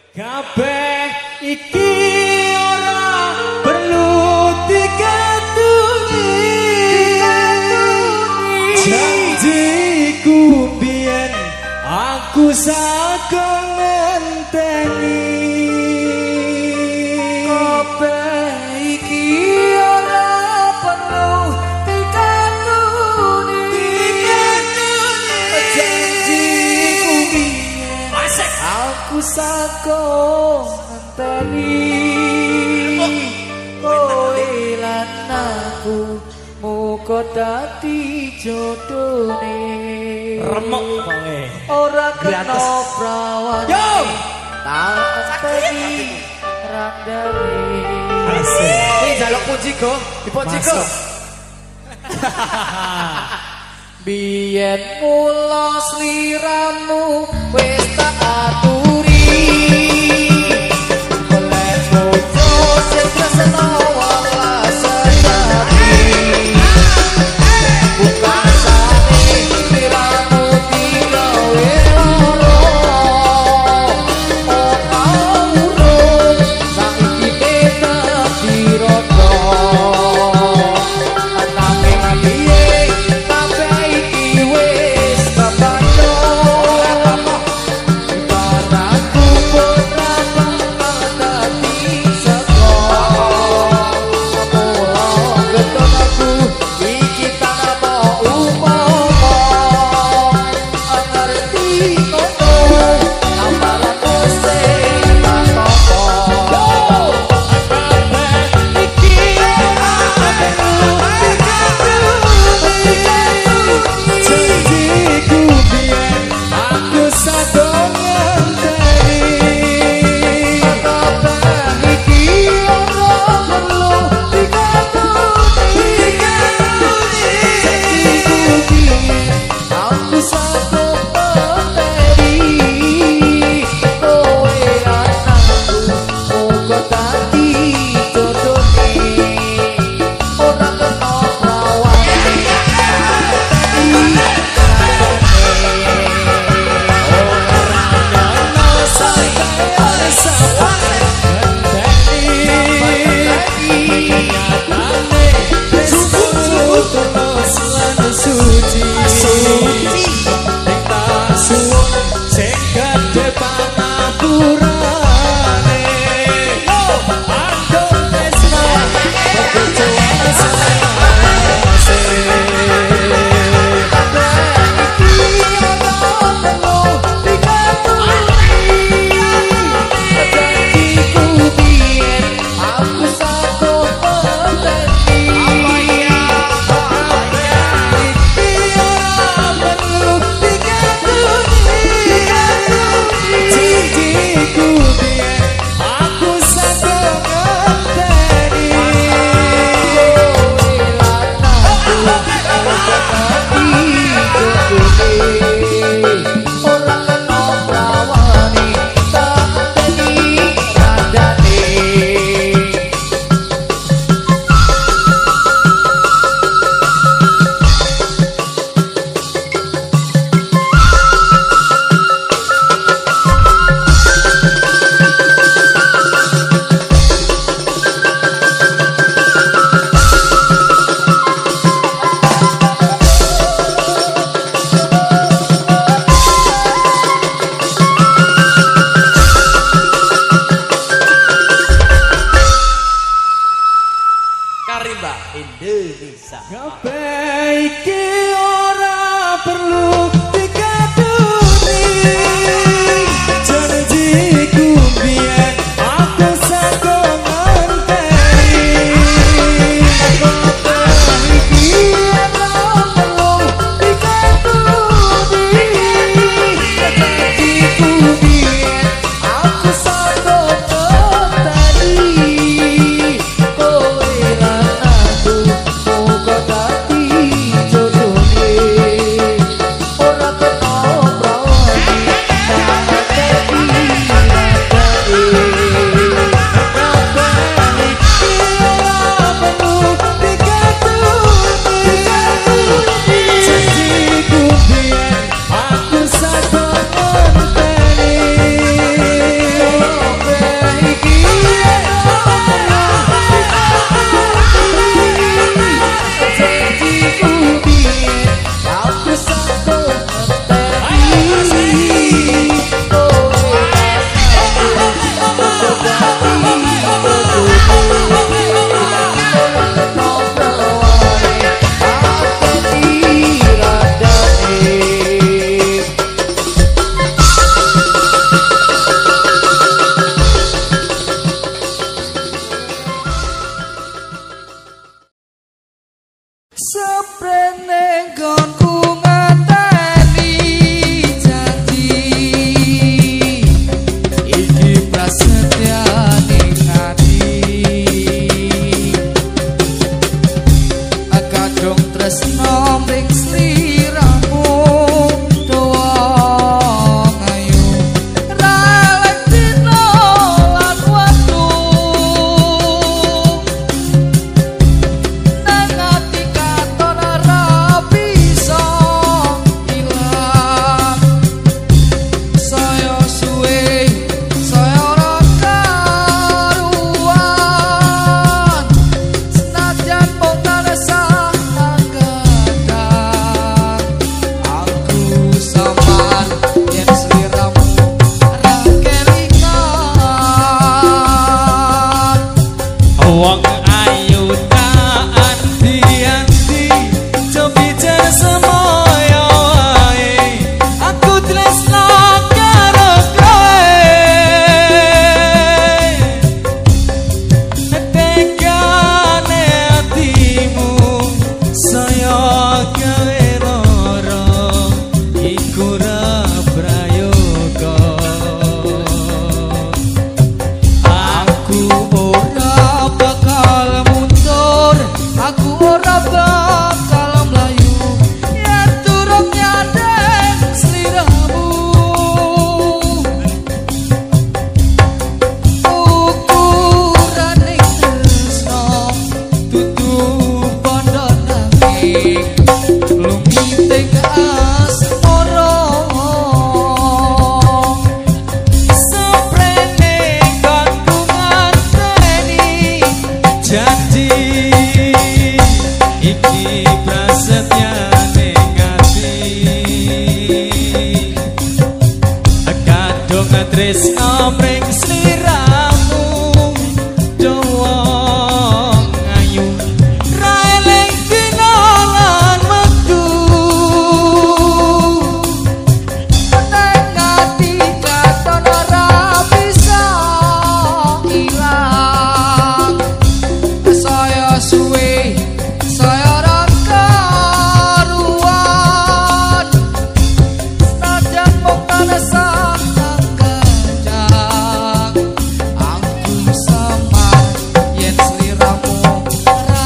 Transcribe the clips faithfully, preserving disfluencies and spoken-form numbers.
Kabeh iki ora perlu dikandungi, janjiku biyen aku sakon ngenteni. Kabeh iki ora perlu dikandungi, janjiku biyen aku sakon ngenteni. Kowe lan aku muga dadi jodone. Remuk kowe. Ora kena prawan. Yo, tak teni randane. asik. Ini jaluk puji go, dipuji go. Biyen mula sliramu wis tak aturi. Golek bojo sing tresno welas sejati. Bukan sane sliramu digawe loro. Ora urung saiki beda dirodo. Nanging piye kabeh iki wis kabado. Ibaratku putra bakal dadi sego. Mula getun aku iki tanpa umpama. Ngerti kono amalanku sing tak tampa. Janjiku biyen aku sakon ngenteni. Kabeh iki ora perlu dikandungi. Janjiku biyen aku sakon ngenteni. Kowe anakku muga dadi jodone. Ora kena prawan. Janjiku tresno mring sliramu dawa ngayu ra eling dina lan wektu neng ati katon ora bisa ilang saya suwe saya ora karuan najan mung kalesan kajang aku samar yen sliramu ora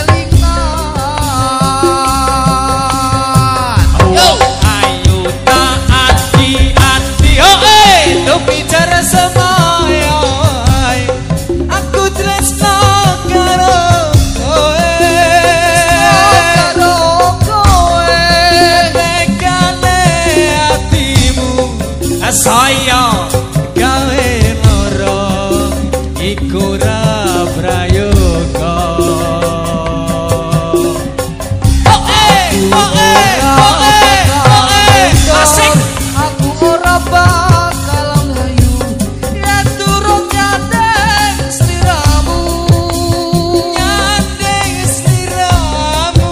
kelingan yo ayo tak ati-ati oh eh lu bicara semaya aku tresno karo kowe karo kowe tekane atimu saya gawe loro iku ra prayoga oh eh oh eh oh eh oh eh asik aku ora bakal ngayu yen durung nyandeng sliramu nyandeng sliramu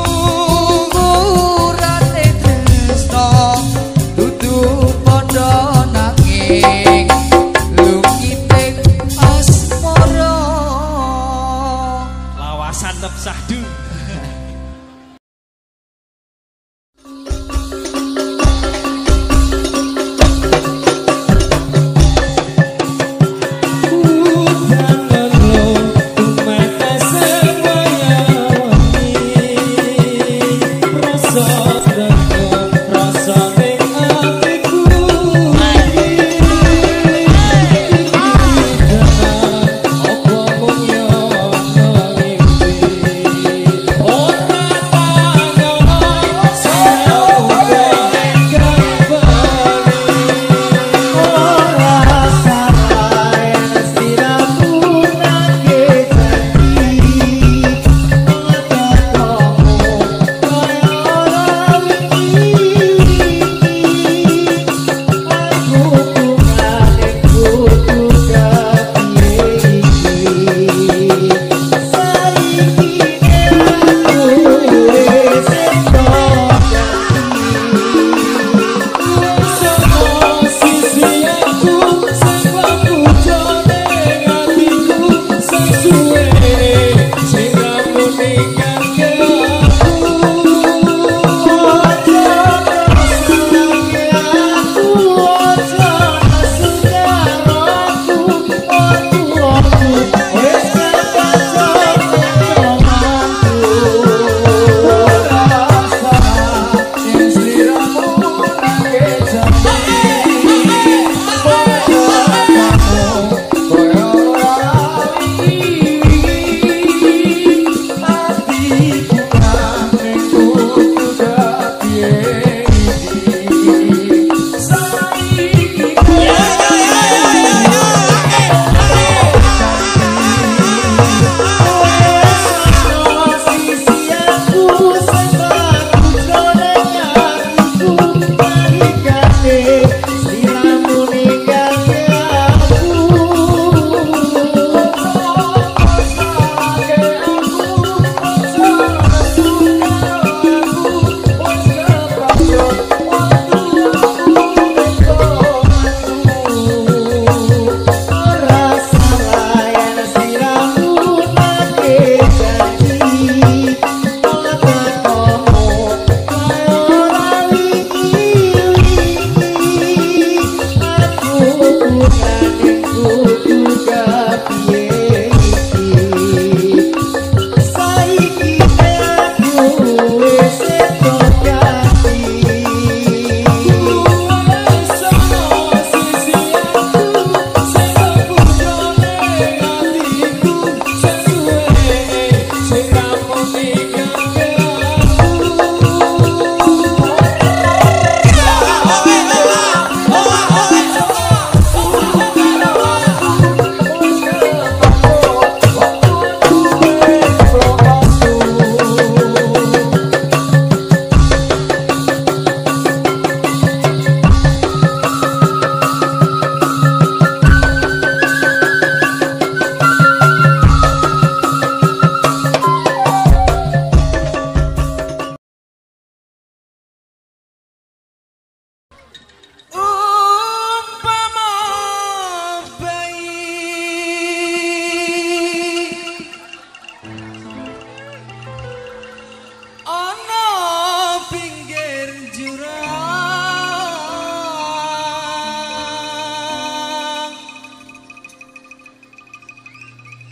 urate tresno dudu padha nangis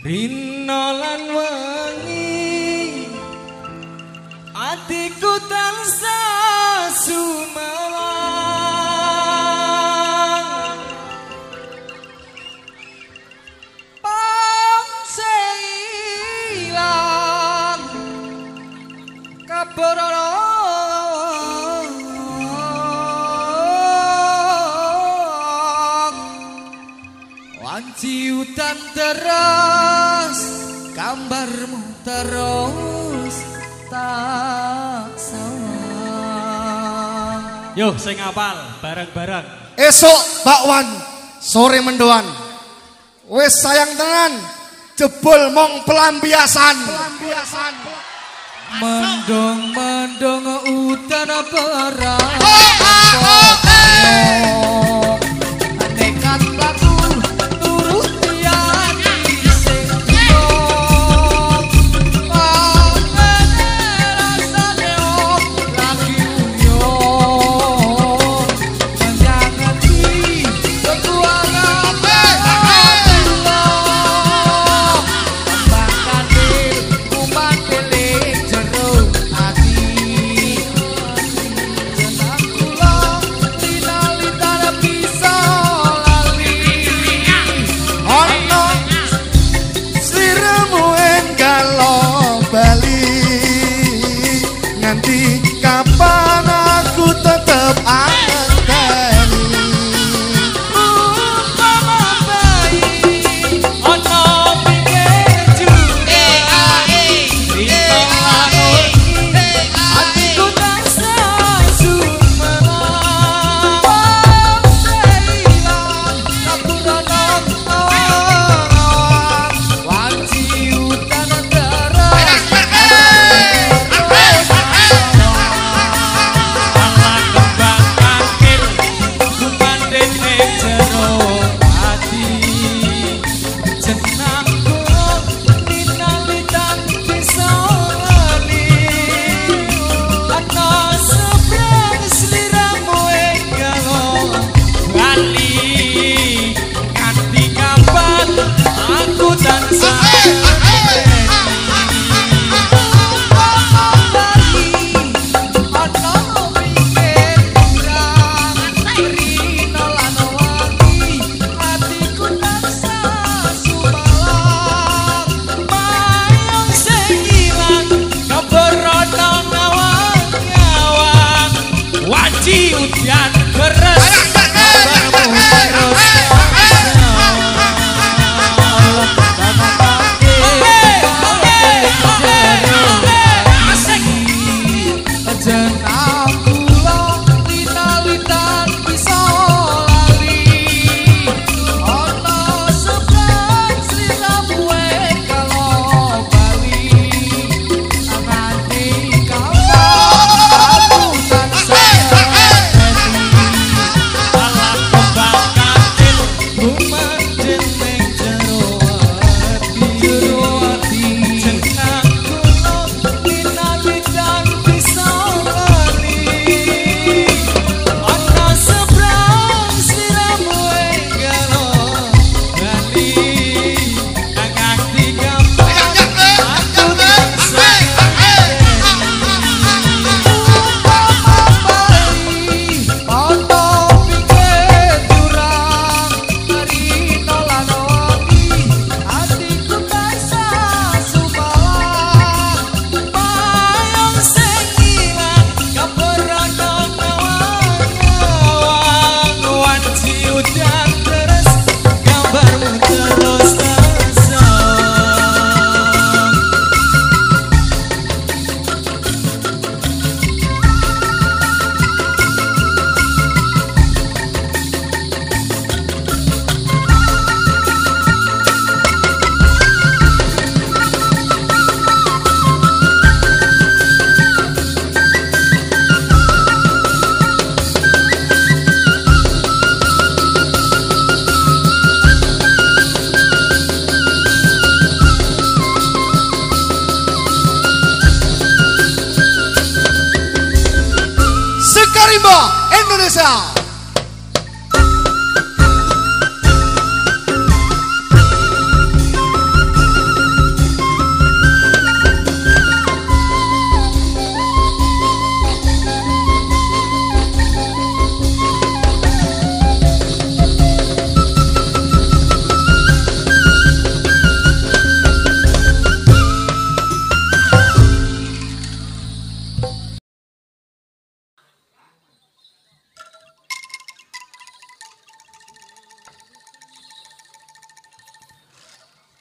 Rino lan wengi atiku tansah sumawang pangse ilang kabororo wanci udan terus gambarmu terus tak sawang. Yo sing apal bareng-bareng. Esok bakwan sore mendoan. Wes sayang tenan jebol mong pelampiasan. Pelampiasan. Mendung-mendung udan beras. Nekat laku turut tiani sing diom. Pangene rasane om lagi uyung. Menyangeti kekuangan Allah. Kembang kantil kuman pilih jeruk hati. Jenang kula lina-lintana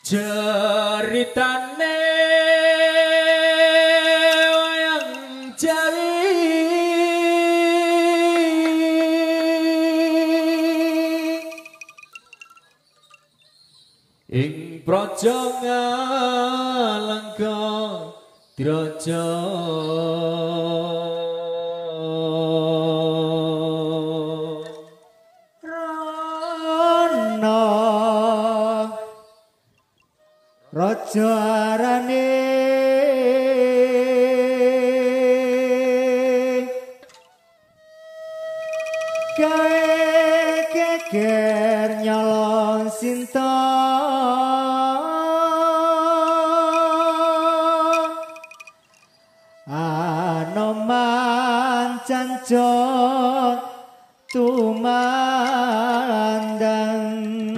Ceritane wayang Jawi ing praja Ngalengka Draja Raja arane gawe geger nyolong Sinta Anoman cancok tumandang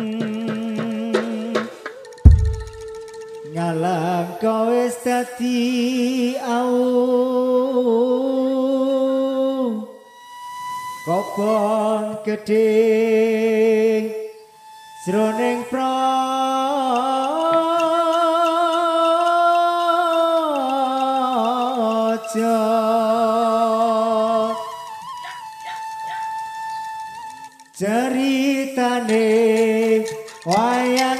ngalang kau wis dadi au kopon gedhe jroning praja ceritane wayang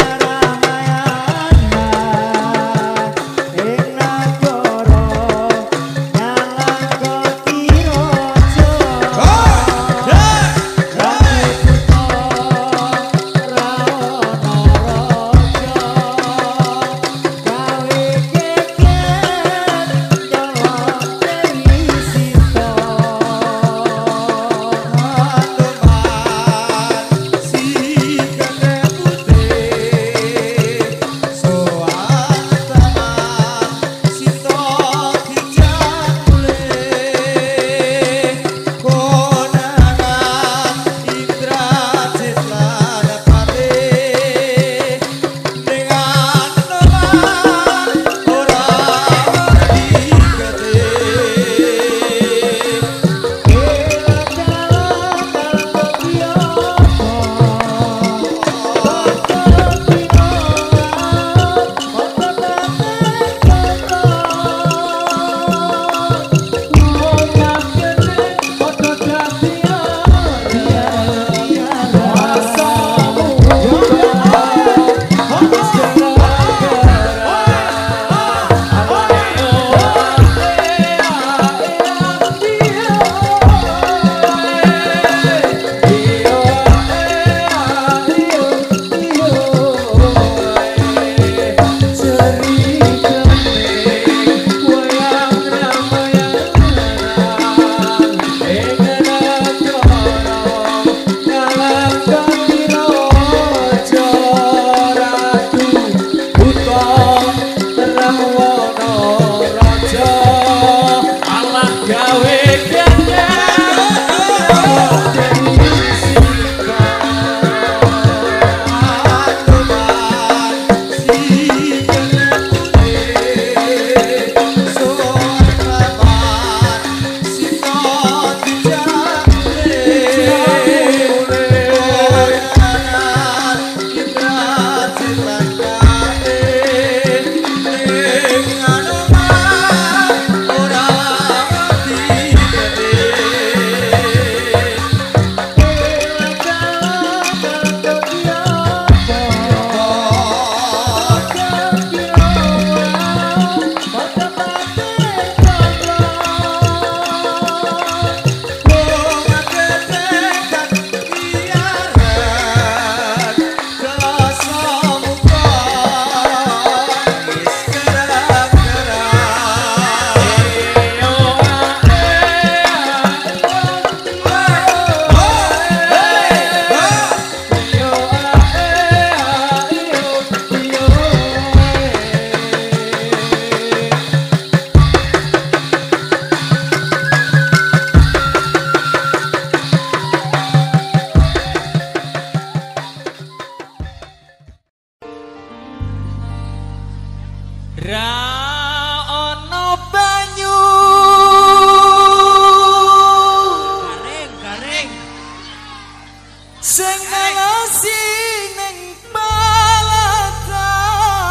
sing ngelasi ning balatan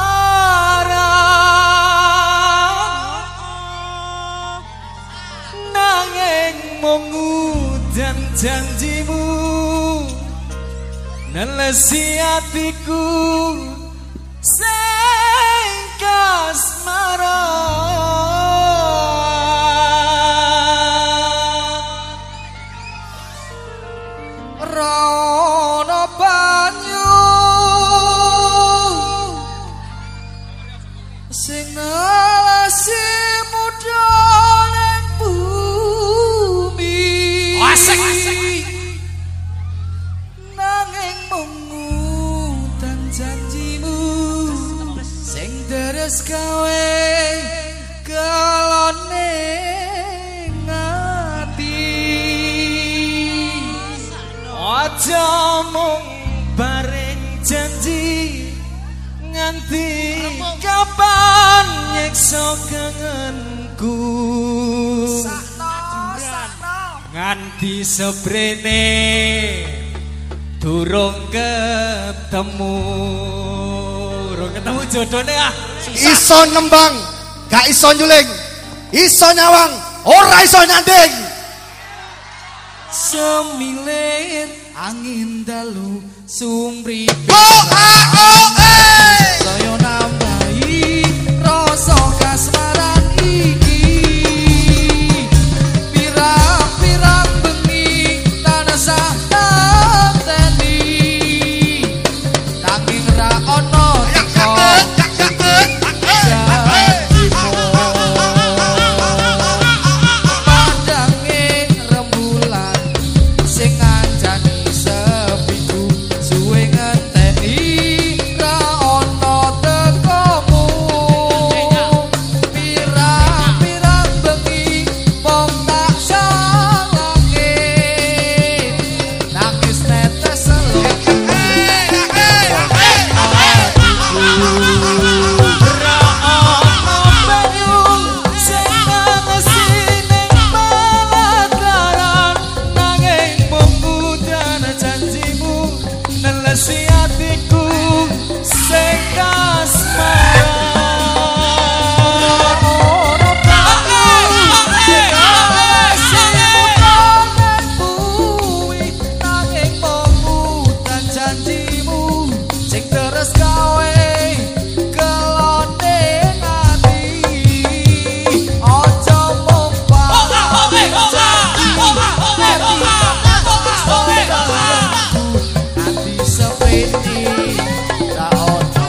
janjimu nelesi hatiku sing kasmaran rono banyu sing nelesi muda ning bumi asik nanging mengutan janjimu sing deres gawe kelone ngati aja mung bareng janji nganti kapan nyekso kangenku nganti sebrene durung ketemu durung ketemu jodone ah iso nembang gak iso nyuling iso nyawang ora iso nyanding semilir angin dalu sumri oh ah oh eh saya nambahi rasa kasmaran iki pirang-pirang bengi tanah sateni nanging ra ono teko pandange rembulan sing ngancani sepiku suwe ngenteni ra ono tekomu pirang-pirang bengi wong tak salahke nangis netes selok ra ono banyu sing nangisi ning palataran nanging pembudan janjimu nelesi hatiku sing kasmaran ono banyu sing nangisi ning bumi nanging pembudan janjimu sing terus gawe kelone ngati aja mung bareng nanti seprene ra ono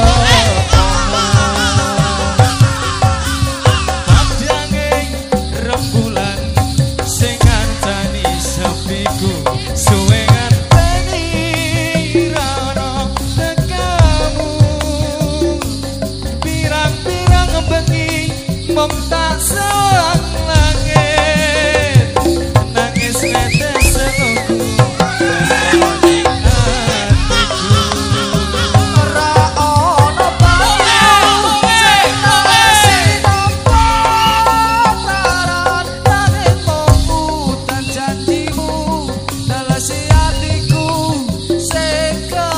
pandange rembulan sing ngancani sepiku suwe ngenteni ra ono tekamu pirang-pirang bengi mung tak selang langit nangis netes selungku ra ono banyu sing nangisi nang pataran nanging pembudan janjimu nelesi hatiku sing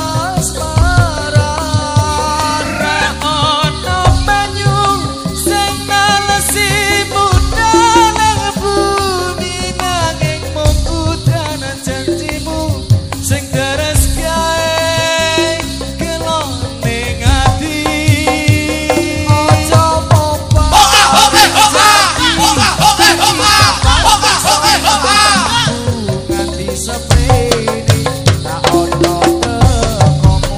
kasmaran ra ono banyu sing nelesi muda nang bumi nanging pembudan janjimu sing deres gawe kelone ngati aja popa nganti seprene ra ono tekomu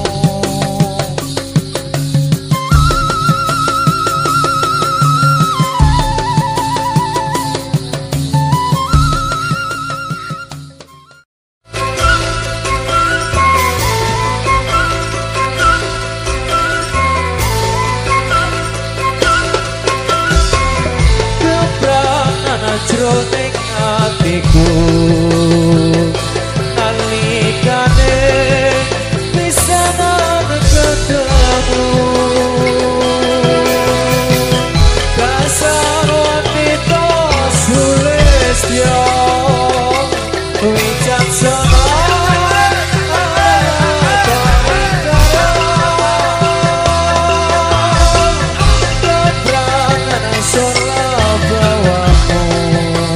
kebranan jroning atiku nalikane pisanan ketemu dasar wanita sulistya wicaksana kebranan sola bawamu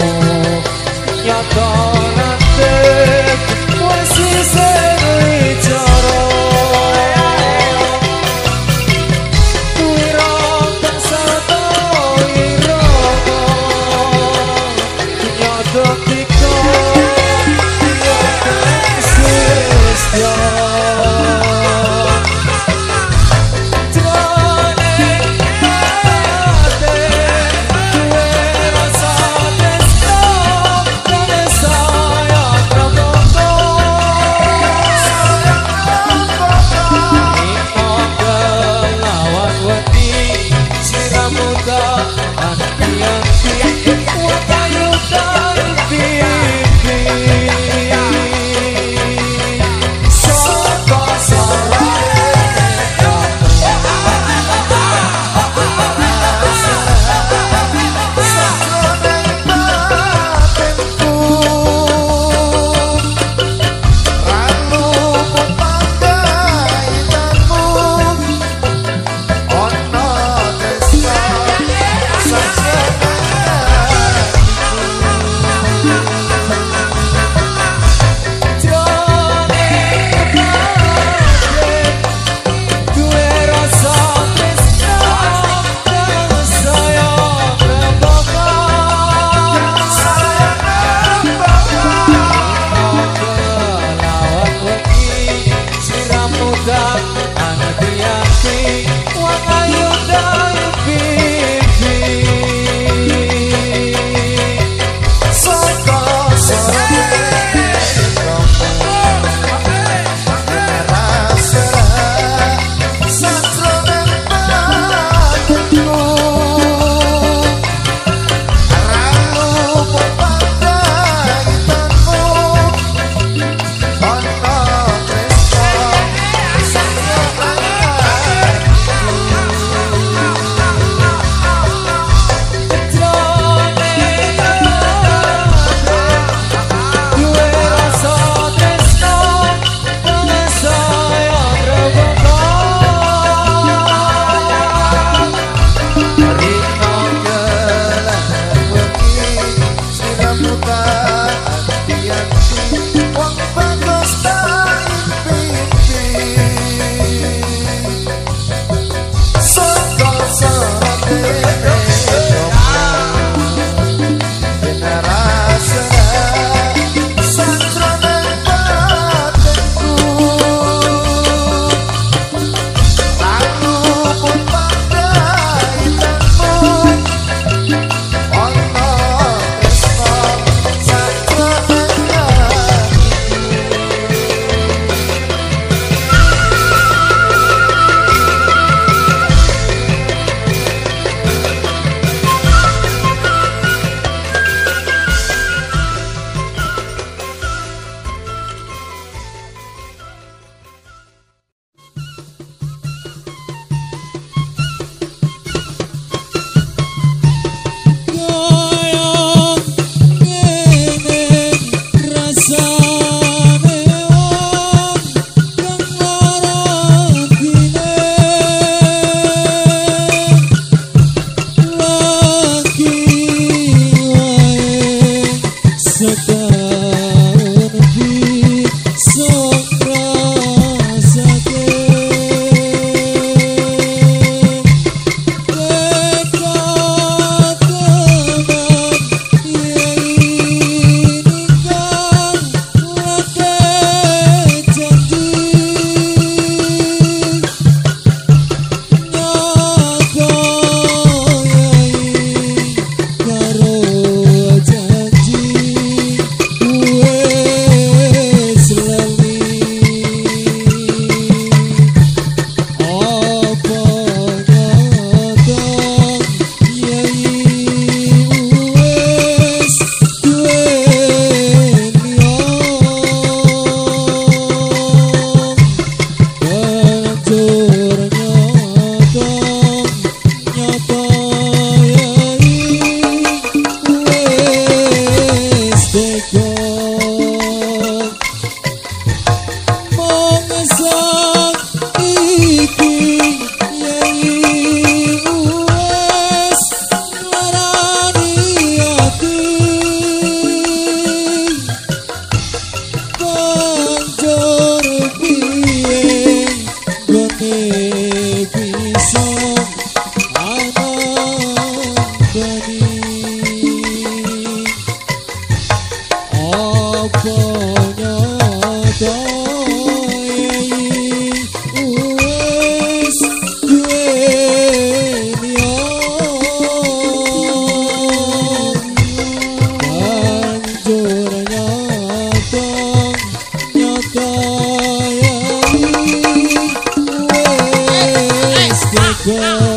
Aduh.